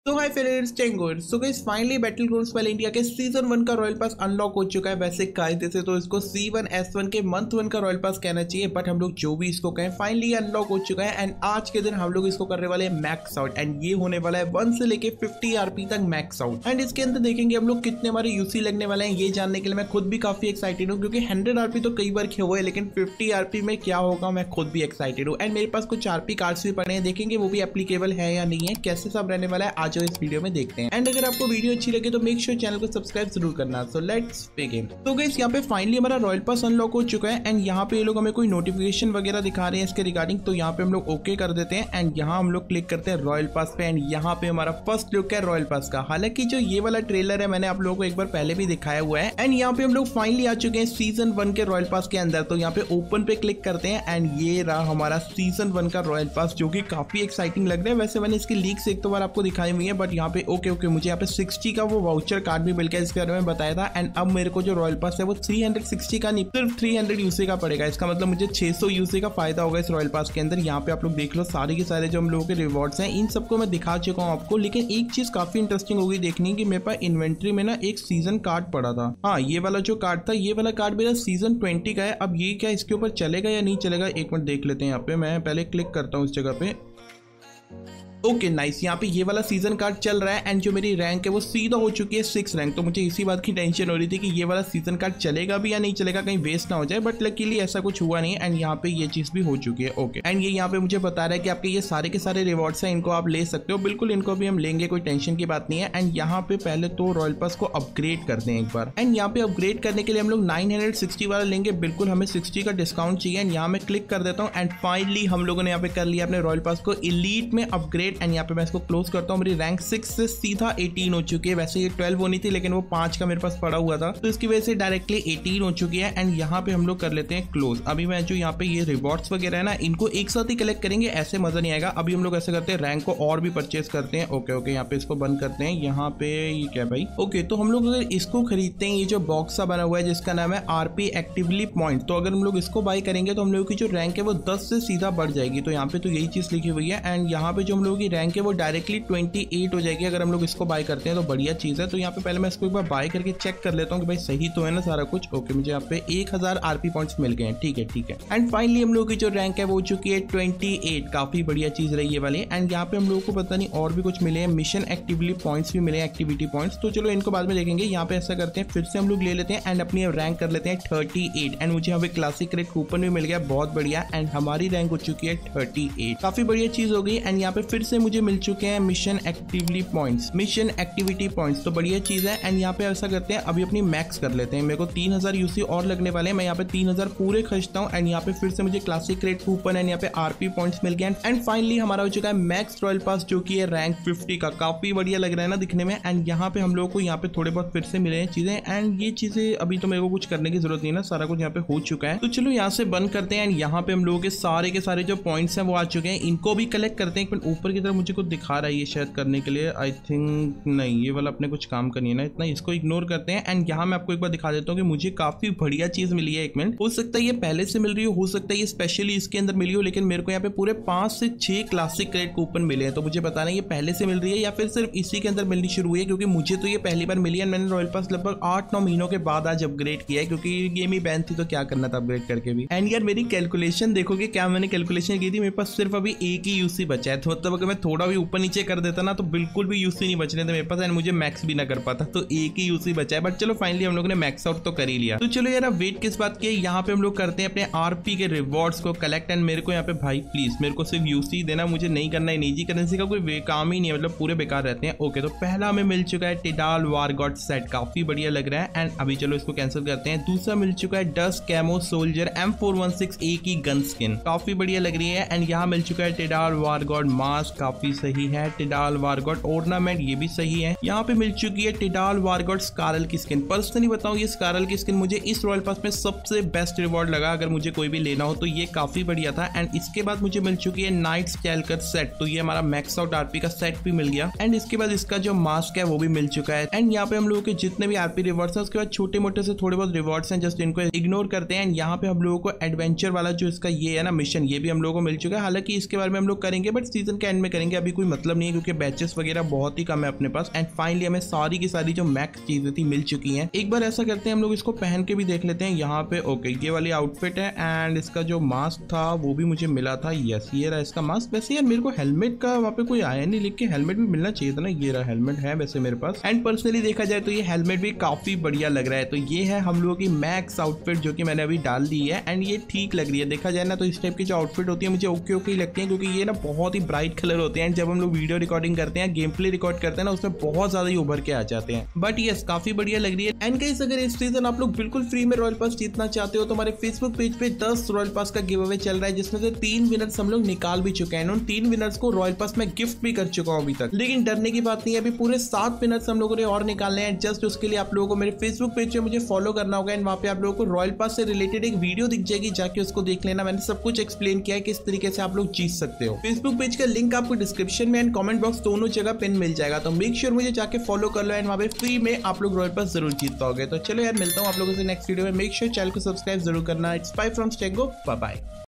तो hi friends, StanGo। So guys finally battlegrounds वाले India के सीजन 1 का रॉयल पास अनलॉक हो चुका है। वैसे कायदे से तो इसको C1S1 के मंथ 1 का रॉयल पास कहना चाहिए, बट हम लोग जो भी इसको कहें फाइनली अनलॉक हो चुका है। एंड आज के दिन हम लोग इसको करने वाले हैं मैक्स आउट, एंड ये होने वाला है 1 से लेके 50 आरपी तक मैक्स आउट। एंड इसके अंदर देखेंगे हम लोग कितने हमारे यूसी लगने वाले हैं, ये जानने के लिए मैं खुद भी काफी एक्साइटेड हूँ, क्योंकि 100 आरपी तो कई बार हुआ है, लेकिन 50 आरपी में क्या होगा मैं खुद भी एक्साइटेड हूँ। एंड मेरे पास कुछ आरपी कार्ड्स भी पड़े हैं, देखेंगे वो भी एप्लीकेबल है या नहीं है, कैसे सब रहने वाला है आज इस वीडियो में देखते हैं। एंड अगर आपको वीडियो अच्छी लगे तो मेक श्योर चैनल को सब्सक्राइब जरूर करना। So let's begin. तो गाइस यहाँ पे फाइनली हमारा रॉयल पास अनलॉक हो चुका है। एंड यहाँ पे ये लोग हमें कोई नोटिफिकेशन वगैरह दिखा रहे हैं इसके रिगार्डिंग, तो यहाँ पे हम लोग ओके कर देते हैं। एंड यहाँ हम लोग क्लिक करते हैं रॉयल पास पे। एंड यहाँ पे हमारा फर्स्ट लुक है रॉयल पास का। हालांकि जो ये वाला ट्रेलर है मैंने आप लोगों को एक बार पहले भी दिखाया हुआ है। एंड यहाँ पे हम लोग फाइनली आ चुके हैं सीजन 1 के रॉयल पास के अंदर। तो यहाँ पे ओपन पे क्लिक करते हैं एंड ये रहा हमारा सीजन 1 का रॉयल पास, जो कि काफी एक्साइटिंग लग रहा है। वैसे मैंने इसकी लीक्स एक दो बार आपको दिखाई हुई है, बट यहाँ पे ओके मुझे यहाँ पे 60 का वो वाउचर कार्ड भी मिल गया, इसके बारे में बताया था। एंड अब मेरे को जो रॉयल पास है वो 360 का नहीं, सिर्फ 300 यूसी का पड़ेगा। इसका मतलब मुझे 600 यूसी का फायदा होगा इस रॉयल पास के अंदर। यहाँ पे आप लोग देख लो सारे के सारे जो हम लोगों के रिवॉर्ड्स हैं, इन सबको मैं दिखा चुका हूँ आपको। लेकिन एक चीज काफी इंटरेस्टिंग होगी देखनी कि मेरे पास इन्वेंट्री में ना एक सीजन कार्ड पड़ा था। हाँ, ये वाला जो कार्ड था, ये वाला कार्ड मेरा सीजन 20 का है। अब ये क्या इसके ऊपर चलेगा या नहीं चलेगा, एक मिनट देख लेते हैं। यहाँ पे मैं पहले क्लिक करता हूँ इस जगह पे। ओके नाइस, यहाँ पे ये वाला सीजन कार्ड चल रहा है। एंड जो मेरी रैंक है वो सीधा हो चुकी है 6 रैंक। तो मुझे इसी बात की टेंशन हो रही थी कि ये वाला सीजन कार्ड चलेगा भी या नहीं चलेगा, कहीं वेस्ट ना हो जाए। बट लकीली ऐसा कुछ हुआ नहीं। एंड यहाँ पे ये चीज भी हो चुकी है। ओके, एंड ये यहाँ पे मुझे बता रहा है कि आपके ये सारे के सारे रिवॉर्ड्स हैं, इनको आप ले सकते हो। बिल्कुल इनको भी हम लेंगे, कोई टेंशन की बात नहीं है। एंड यहाँ पे पहले तो रॉयल पास को अपग्रेड करते हैं एक बार। एंड यहाँ पे अपग्रेड करने के लिए हम लोग 960 वाला लेंगे। बिल्कुल हमें 60 का डिस्काउंट चाहिए। एंड यहाँ मैं क्लिक कर देता हूँ। एंड फाइनली हम लोगों ने यहाँ पे कर लिया अपने रॉयल पास को एलीट में अपग्रेड। एंड यहाँ पे मैं इसको क्लोज करता हूँ। मेरी रैंक 6 से सीधा 18 हो चुकी है। वैसे ये 12 होनी थी, लेकिन वो 5 का मेरे पास पड़ा हुआ था, तो इसकी वजह से डायरेक्टली 18 हो चुकी है। एंड यहाँ पे हम लोग कर लेते हैं क्लोज। अभी मैं जो यहाँ पे ये रिवॉर्ड्स वगैरह है ना, इनको एक साथ ही कलेक्ट करेंगे, ऐसे मजा नहीं आएगा। अभी हम लोग ऐसे करते हैं, रैंक को और भी परचेज करते हैं। ओके, यहाँ पे इसको बंद करते हैं। यहाँ पे ये क्या भाई, ओके, तो हम लोग अगर इसको खरीदते हैं, ये जो बॉक्स सा बना हुआ है जिसका नाम है आरपी एक्टिवली पॉइंट, तो अगर हम लोग इसको बाय करेंगे तो हम लोग की जो रैंक है वो 10 से सीधा बढ़ जाएगी। तो यहाँ पे तो यही चीज लिखी हुई है। एंड यहाँ पे जो हम लोगों की रैंक है वो डायरेक्टली 28 हो जाएगी अगर हम लोग इसको बाय करते हैं, तो बढ़िया चीज है। तो यहाँ पे पहले मैं इसको एक बार बाय करके चेक कर लेता हूँ कि भाई सही तो है ना सारा कुछ। ओके, मुझे यहाँ पे 1000 आरपी पॉइंट्स मिल गए हैं। ठीक है। एंड फाइनली हम लोगों की जो रैंक है वो हो चुकी है 28। काफी बढ़िया चीज रही है वाली। एंड यहाँ पे हम लोगों को पता नहीं और भी कुछ मिले हैं, मिशन एक्टिवली पॉइंट्स भी मिले हैं, एक्टिविटी पॉइंट्स। तो चलो इनको बाद में देखेंगे। यहाँ पे ऐसा करते हैं, फिर से हम लोग ले लेते हैं एंड अपनी रैंक कर लेते हैं 38। एंड मुझे यहाँ पे क्लासिक रेट कूपन भी मिल गया, बहुत बढ़िया। एंड हमारी रैंक हो चुकी है 38, काफी बढ़िया चीज हो गई। एंड यहाँ पे फिर से मुझे मिल चुके हैं mission actively points, mission activity points, तो बढ़िया चीज है। एंड यहाँ पे ऐसा करते हैं, अभी अपनी मैक्स कर लेते हैं। मेरे को 3000 यूसी और लगने वाले हैं। मैं यहाँ पे 3000 पूरे खर्चता हूँ। एंड यहाँ पे फिर से मुझे क्लासिक रेट कूपन एंड यहाँ पे आरपी पॉइंट्स मिल गए। एंड फाइनली हमारा हो चुका है मैक्स रॉयल पास, जो कि है रैंक 50 का। काफी बढ़िया लग रहा है ना दिखने में। एंड यहाँ पे हम लोगों को यहाँ पे थोड़े बहुत फिर से मिले हैं चीजें। एंड ये चीजें अभी तो मेरे को कुछ करने की जरूरत नहीं है ना, सारा कुछ यहाँ पे हो चुका है। तो चलो यहाँ से बंद करते हैं। एंड यहाँ पे हम लोगों के सारे जो पॉइंट्स हैं वो आ चुके हैं, इनको भी कलेक्ट करते हैं। ऊपर की तरफ मुझे कुछ दिखा रहा है ये शायद करने के लिए, आई थिंक नहीं, ये वाला अपने कुछ काम करनी है ना इतना, इसको इग्नोर करते हैं। एंड यहाँ मैं आपको एक बार दिखा देता हूँ कि मुझे काफी बढ़िया चीज मिली है। एक मिनट, हो सकता है ये पहले से मिल रही हो सकता है ये स्पेशली इसके अंदर मिली हो, लेकिन मेरे को यहाँ पे पूरे 5 से 6 क्लासिक क्रेडिट कूपन मिले हैं। तो मुझे बताना ये पहले से मिल रही है या फिर सिर्फ इसी के अंदर मिलनी शुरू हुई है, क्योंकि मुझे तो ये पहली बार मिली है। मैंने रॉयल पास लगभग 8-9 महीनों के बाद आज अपग्रेड किया है, क्योंकि गेम ही बैन थी तो क्या करना था अपग्रेड करके भी। एंड यार मेरी कैलकुलेशन देखोगे क्या, मैंने कैलकुलेशन की थी, मेरे पास सिर्फ अभी एक ही यूसी बचा है। तो मतलब अगर मैं थोड़ा भी ऊपर नीचे कर देता ना तो बिल्कुल भी यूसी नहीं बचने थे मेरे पास, एंड मुझे मैक्स भी ना कर पाता। तो एक ही यूसी बचा है। बट चलो फाइनली हम लोगों ने मैक्स आउट तो कर ही लिया। तो चलो यार वेट किस बात की, यहाँ पे हम लोग करते हैं अपने आरपी के रिवॉर्ड्स को कलेक्ट। एंड मेरे को यहाँ पे भाई प्लीज मेरे को सिर्फ यूसी देना, मुझे नहीं करना है निजी करेंसी का कोई काम ही नहीं है, मतलब पूरे बेकार रहते हैं। ओके, तो पहला हमें मिल चुका है टिडाल वार गॉड सेट, काफी बढ़िया लग रहा है। एंड अभी चलो इसको कैंसिल करते हैं। दूसरा मिल चुका है डस्ट कैमो सोल्जर M416A की गन स्किन, काफी बढ़िया लग रही है। एंड यहाँ मिल चुका है टिडाल वार गॉड मास्क, काफी सही है। टिडाल वार गॉड ऑर्नामेंट, ये भी सही है। यहाँ पे मिल चुकी है टिडाल वार गॉड स्कारल की स्किन। पर्सनली बताऊं ये स्कारल की स्किन मुझे इस रॉयल पास में सबसे बेस्ट रिवॉर्ड लगा, अगर मुझे कोई भी लेना हो तो ये काफी बढ़िया था। एंड इसके बाद मुझे मिल चुकी है नाइट स्कैल्कर सेट, तो ये हमारा मैक्स आउट आरपी का सेट भी मिल गया। एंड इसके बाद इसका जो मास्क है वो भी मिल चुका है। एंड यहाँ पे हम लोगों के जितने भी आरपी रिवॉर्ड्स हैं उसके बाद छोटे मोटे से थोड़े बहुत रिवॉर्ड्स हैं, जस्ट इनको इग्नोर करते हैं। यहाँ पे हम लोगों को एडवेंचर वाला जो इसका ये है ना मिशन, ये भी हम लोगों को मिल चुका है। हालांकि इसके बारे में हम लोग करेंगे बट सीजन के एंड में करेंगे, अभी कोई मतलब नहीं है क्योंकि बैचेस वगैरह बहुत ही कम है अपने पास। एंड फाइनली हमें सारी की सारी जो मैक्स चीजें थी मिल चुकी हैं। एक बार ऐसा करते हैं, हम लोग इसको पहन के भी देख लेते हैं यहाँ पे। ओके, ये वाली आउटफिट है एंड इसका जो मास्क था वो भी मुझे मिला था। यस, ये रहा इसका मास्क। वैसे यार मेरे को हेलमेट का वहाँ पे कोई आया नहीं, लेकिन हेलमेट भी मिलना चाहिए था ना। ये रहा हेलमेट है वैसे मेरे पास। एंड पर्सनली देखा जाए तो ये हेलमेट भी काफी बढ़िया लग रहा है। तो ये है हम लोगों की मैक्स आउटफिट जो कि मैंने अभी डाल दी है एंड ये ठीक लग रही है। देखा जाए ना तो इस टाइप की जो आउटफिट होती है मुझे ओके ओके ही लगती है, क्योंकि ये ना बहुत ही ब्राइट कलर होते हैं। जब हम लोग वीडियो रिकॉर्डिंग करते हैं, गेम प्ले रिकॉर्ड करते हैं ना, उसमें बहुत ज्यादा ही उभर के आ जाते हैं। बट यस, काफी बढ़िया लग रही है। एंड गाइस, अगर इस सीजन आप लोग बिल्कुल फ्री में रॉयल पास जीतना चाहते हो तो हमारे फेसबुक पेज पे 10 रॉयल पास का गिव अवे चल रहा है, जिसमें से 3 विनर्स हम लोग निकाल भी चुके हैं। उन 3 विनर्स को रॉयल पास में गिफ्ट भी कर चुका हूं अभी तक। लेकिन डरने की बात नहीं है, अभी पूरे 7 विनर्स हम लोगों ने और निकालने हैं। जस्ट उसके लिए आप लोगों को मेरे फेसबुक पेज पे मुझे फॉलो करना होगा एंड वहाँ पे आप लोगों को रॉयल पास से रिलेटेड एक वीडियो दिख जाएगी, जाके उसको देख लेना। मैंने सब कुछ एक्सप्लेन किया है किस तरीके से आप लोग जीत सकते हो। फेसबुक पेज का लिंक आपको डिस्क्रिप्शन में एंड कमेंट बॉक्स दोनों जगह पिन मिल जाएगा। तो मेक श्योर मुझे जाके फॉलो कर लो एंड वहाँ पे फ्री में आप लोग रॉयल पास जरूर जीत पाओगे। तो चलो यार, मिलता हूँ आप लोगों से नेक्स्ट वीडियो में। मेक श्योर चैनल को सब्सक्राइब जरूर करना। It's bye from StanGo, bye bye.